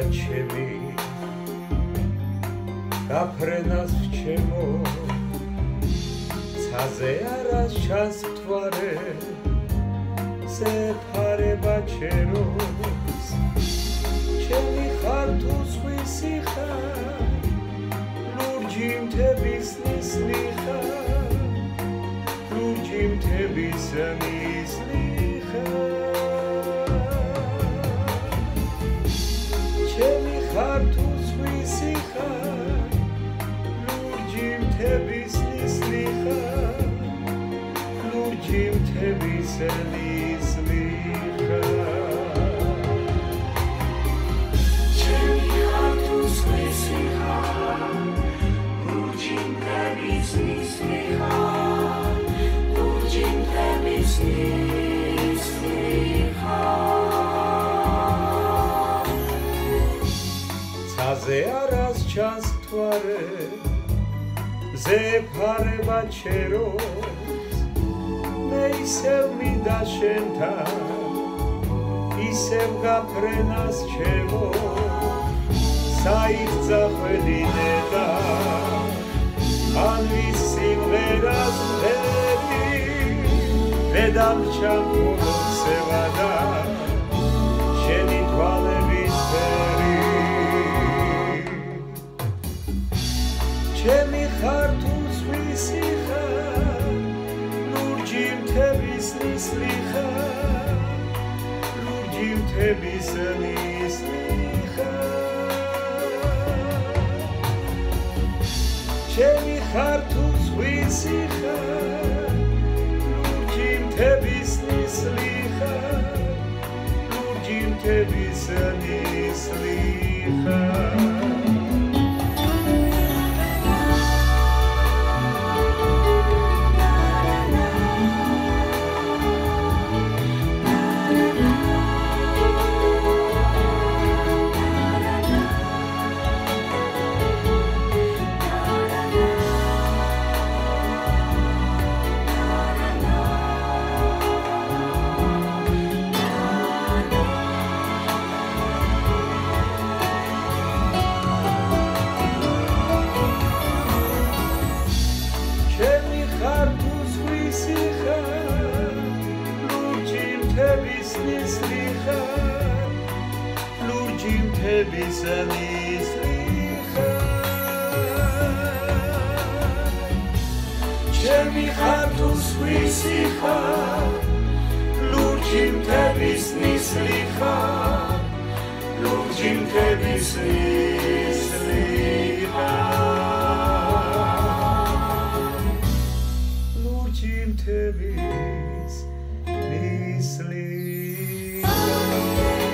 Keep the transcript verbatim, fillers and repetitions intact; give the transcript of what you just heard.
ჩემი გაფრენას ვჩემო ცაზე არას ჩანს მთვარე ზეფარება ჩეროს ჩემი ხარ თუ სხვისი ხარ ლურჯი მთების ნისლი ხარ ლურჯი მთების ნისლი ჩემი ხარ თუ სხვისი ხარ ლურჯი მთების ნისლი ხარ ლურჯი მთების ნისლი ხარ ჩემი ხარ თუ სხვისი ხარ ლურჯი მთების ნისლი ხარ ლურჯი მთების ნისლი ხარ ცაზე არას ჩანს მთვარე ზეფარება ჩეროს მე ისევ მინდა შენთან ისევ გაფრენას ჩემო საიქცა ხვედინე და ამის სიმღერას მთელი დედამრჩა მხოლოდ სევა და შენი თვალების ფერი ჩემი ხარ თუ სხვისი ხარ ლურჯი მთების ნისლი ხარ ლურჯი მთების ნისლი ჩემი ხარ თუ სხვისი ხარ ლურჯი მთების ნისლი ხარ ლურჯი მთების ნისლი ხარ ნისლი ხარ ლურჯი მთების ნისლი ხარ ჩემი ხარ თუ სხვისი ხარ ლურჯი მთების ნისლი ხარ ლურჯი მთების ნისლი ხარ ლურჯი მთების ნისლი